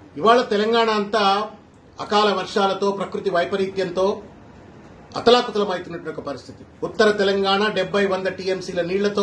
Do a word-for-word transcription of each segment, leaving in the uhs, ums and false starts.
ఇవాళ తెలంగాణ అంతా అకాల వర్షాలతో ప్రకృతి వైపరీత్యంతో అతలాకుతలమవుతున్నటువంటి పరిస్థితి. ఉత్తర తెలంగాణ డెబ్బై వంద టీఎంసీల నీళ్లతో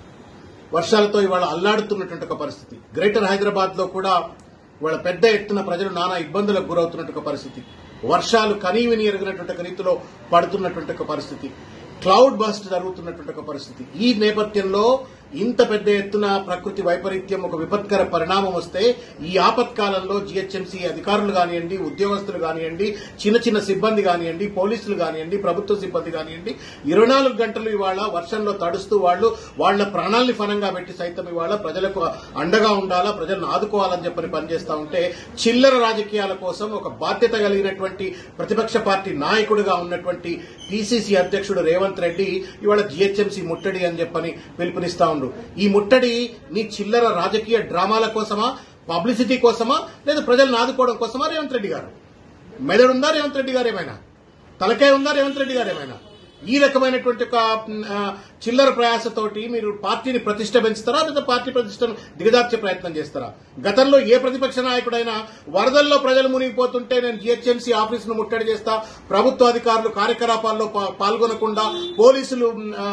వర్షాలతో ఇవాళ అల్లాడుతున్నటువంటి ఒక పరిస్థితి. గ్రేటర్ హైదరాబాద్ లో కూడా ఇవాళ పెద్ద ఎత్తున ప్రజలు నానా ఇబ్బందులకు గురవుతున్నటువంటి పరిస్థితి. వర్షాలు కనీవిని ఎరిగినటువంటి రీతిలో పడుతున్నటువంటి పరిస్థితి. క్లౌడ్ బస్ట్ జరుగుతున్నటువంటి పరిస్థితి. ఈ నేపథ్యంలో ఇంత పెద్ద ఎత్తున ప్రకృతి వైపరీత్యం ఒక విపత్కర పరిణామం వస్తే ఈ ఆపత్కాలంలో జీహెచ్ఎంసీ అధికారులు కానివ్వండి, ఉద్యోగస్తులు కానివ్వండి, చిన్న చిన్న సిబ్బంది కానివ్వండి, పోలీసులు కానివ్వండి, ప్రభుత్వ సిబ్బంది కానివ్వండి, ఇరవై నాలుగు గంటలు ఇవాళ వర్షంలో తడుస్తూ వాళ్లు వాళ్ల ప్రాణాల్ని ఫనంగా పెట్టి సైతం ఇవాళ ప్రజలకు అండగా ఉండాలా, ప్రజలను ఆదుకోవాలని చెప్పని పనిచేస్తా ఉంటే చిల్లర రాజకీయాల కోసం ఒక బాధ్యత కలిగినటువంటి ప్రతిపక్ష పార్టీ నాయకుడిగా ఉన్నటువంటి పీసీసీ అధ్యక్షుడు రేవంత్ రెడ్డి ఇవాళ జీహెచ్ఎంసీ ముట్టడి అని చెప్పని పిలుపునిస్తా ఉండు. ఈ ముట్టడి నీ చిల్లర రాజకీయ డ్రామాల కోసమా, పబ్లిసిటీ కోసమా, లేదా ప్రజలను ఆదుకోవడం కోసమా? రేవంత్ రెడ్డి గారు మెదడుందా? రేవంత్ రెడ్డి గారు ఏమైనా తలకాయ ఉందా? రేవంత్ రెడ్డి గారు ఏమైనా ఈ రకమైనటువంటి ఒక చిల్లర ప్రయాసతోటి మీరు పార్టీని ప్రతిష్ట పెంచుతారా, లేదా పార్టీ ప్రతిష్టను దిగజార్చే ప్రయత్నం చేస్తారా? గతంలో ఏ ప్రతిపక్ష నాయకుడైనా వరదల్లో ప్రజలు మునిగిపోతుంటే నేను జీహెచ్ఎంసీ ఆఫీసును ముట్టడి చేస్తా, ప్రభుత్వ అధికారులు కార్యకలాపాల్లో పాల్గొనకుండా, పోలీసులు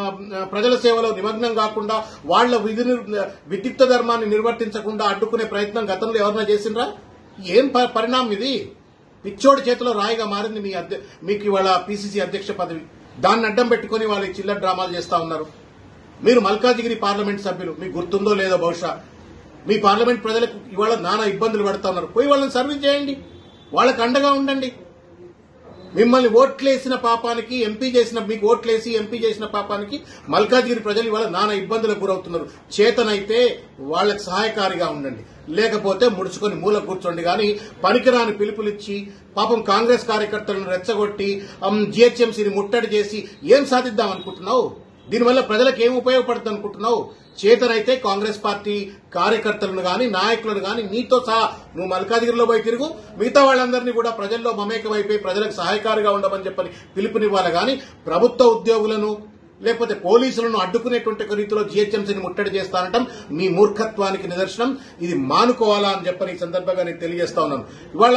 ప్రజల సేవలో నిమగ్నం కాకుండా, వాళ్ల విధి విద్యుక్త ధర్మాన్ని నిర్వర్తించకుండా అడ్డుకునే ప్రయత్నం గతంలో ఎవరైనా చేసిండ్రా? ఏం పరిణామం ఇది? పిచ్చోడి చేతిలో రాయిగా మారింది మీ మీకు ఇవాళ పీసీసీ అధ్యక్ష పదవి. దాన్ని అడ్డం పెట్టుకుని వాళ్ళు చిల్లర డ్రామాలు చేస్తా ఉన్నారు. మీరు మల్కాజిగిరి పార్లమెంట్ సభ్యులు, మీకు గుర్తుందో లేదో బహుశా, మీ పార్లమెంట్ ప్రజలకు ఇవాళ నానా ఇబ్బందులు పడుతా ఉన్నారు. పోయి వాళ్ళని సర్వీస్ చేయండి, వాళ్ళకు అండగా ఉండండి. మిమ్మల్ని ఓట్లేసిన పాపానికి, ఎంపీ చేసిన మీకు ఓట్లేసి ఎంపీ చేసిన పాపానికి మల్కాజిగిరి ప్రజలు ఇవాళ నానా ఇబ్బందులకు గురవుతున్నారు. చేతనైతే వాళ్లకు సహాయకారిగా ఉండండి, లేకపోతే ముడుచుకొని మూల కూర్చోండి. కానీ పనికిరాని పిలుపులిచ్చి పాపం కాంగ్రెస్ కార్యకర్తలను రెచ్చగొట్టి జీహెచ్ఎంసీని ముట్టడి చేసి ఏం సాధిద్దాం అనుకుంటున్నావు? దీనివల్ల ప్రజలకు ఏం ఉపయోగపడుతుంది అనుకుంటున్నావు? చేతనైతే కాంగ్రెస్ పార్టీ కార్యకర్తలను గాని, నాయకులను గాని నీతో సహా నువ్వు మల్కాజిగిరిలో పోయి తిరుగు, మిగతా వాళ్ళందరినీ కూడా ప్రజల్లో మమేకమైపోయి ప్రజలకు సహాయకారిగా ఉండమని చెప్పని పిలుపునివ్వాలి. గాని ప్రభుత్వ ఉద్యోగులను లేకపోతే పోలీసులను అడ్డుకునేటువంటి రీతిలో జీహెచ్ఎంసీని ముట్టడి చేస్తానటం మీ మూర్ఖత్వానికి నిదర్శనం. ఇది మానుకోవాలా అని చెప్పని ఈ సందర్భంగా నేను తెలియజేస్తా ఉన్నాను. ఇవాళ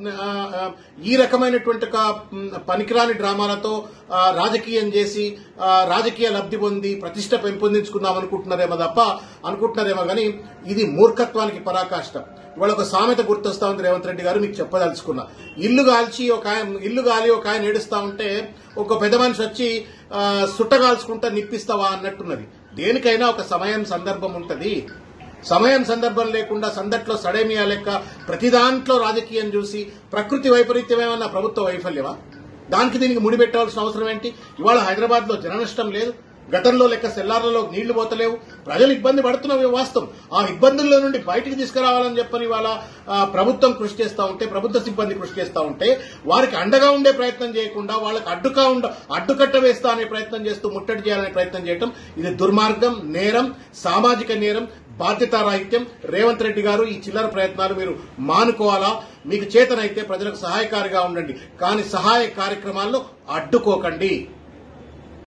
ఈ రకమైనటువంటి పనికిరాని డ్రామాలతో రాజకీయం చేసి రాజకీయ లబ్ధి పొంది ప్రతిష్ట పెంపొందించుకుందాం అనుకుంటున్నారేమో తప్ప అనుకుంటున్నారేమో కానీ ఇది మూర్ఖత్వానికి పరాకాష్ట. ఇవాళ ఒక సామెత గుర్తొస్తా ఉంది రేవంత్ రెడ్డి గారు, మీకు చెప్పదలుచుకున్నా. ఇల్లు కాల్చి ఒక ఇల్లు గాలి ఒక ఆయన ఏడుస్తా ఉంటే ఒక పెద్ద మనిషి వచ్చి సుట్టగాల్చుకుంటా నిప్పిస్తావా అన్నట్టున్నది. దేనికైనా ఒక సమయం సందర్భం ఉంటది. సమయం సందర్భం లేకుండా సందట్లో సడేమియా లెక్క ప్రతి దాంట్లో రాజకీయం చూసి ప్రకృతి వైపరీత్యం ఏమన్నా ప్రభుత్వ వైఫల్యమా? దానికి దీనికి ముడిపెట్టవలసిన అవసరం ఏంటి? ఇవాళ హైదరాబాద్ లో జన నష్టం లేదు, గతంలో లెక్క సెల్లార్లలో నీళ్లు పోతలేవు, ప్రజలు ఇబ్బంది పడుతున్నవి వాస్తవం. ఆ ఇబ్బందుల్లో నుండి బయటికి తీసుకురావాలని చెప్పని వాళ్ళ ప్రభుత్వం కృషి చేస్తా ఉంటే, ప్రభుత్వ సిబ్బంది కృషి చేస్తా ఉంటే వారికి అండగా ఉండే ప్రయత్నం చేయకుండా వాళ్ళకి అడ్డుగా ఉండ అడ్డుకట్ట వేస్తా అనే ప్రయత్నం చేస్తూ ముట్టడి చేయాలనే ప్రయత్నం చేయడం ఇది దుర్మార్గం, నేరం, సామాజిక నేరం, బాధ్యతారాహిత్యం. రేవంత్ రెడ్డి గారు ఈ చిల్లర ప్రయత్నాలు మీరు మానుకోవాలా. మీకు చేతనైతే ప్రజలకు సహాయకారిగా ఉండండి, కానీ సహాయ కార్యక్రమాల్లో అడ్డుకోకండి.